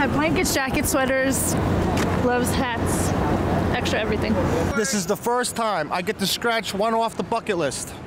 have blankets, jackets, sweaters, gloves, hats, extra everything. This is the first time I get to scratch one off the bucket list.